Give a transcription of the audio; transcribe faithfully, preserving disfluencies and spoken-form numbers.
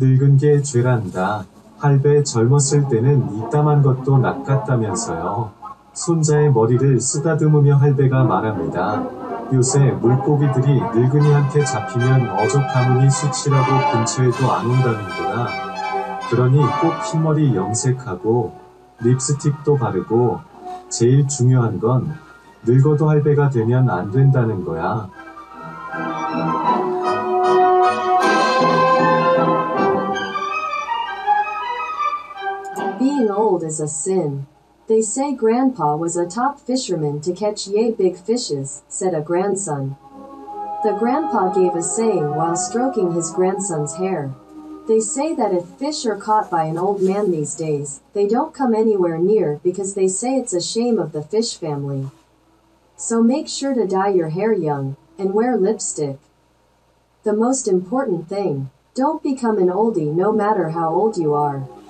늙은 게 죄란다. 할배 젊었을 때는 이따만 것도 낚았다면서요. 손자의 머리를 쓰다듬으며 할배가 말합니다. 요새 물고기들이 늙은이한테 잡히면 어족 가문이 수치라고 근처에도 안 온다는구나. 그러니 꼭 흰머리 염색하고 립스틱도 바르고 제일 중요한 건 늙어도 할배가 되면 안 된다는 거야. Being old is a sin. They say Grandpa was a top fisherman to catch yay big fishes, said a grandson. The grandpa gave a saying while stroking his grandson's hair. They say that if fish are caught by an old man these days, they don't come anywhere near because they say it's a shame of the fish family. So make sure to dye your hair young, and wear lipstick. The most important thing, don't become an oldie no matter how old you are.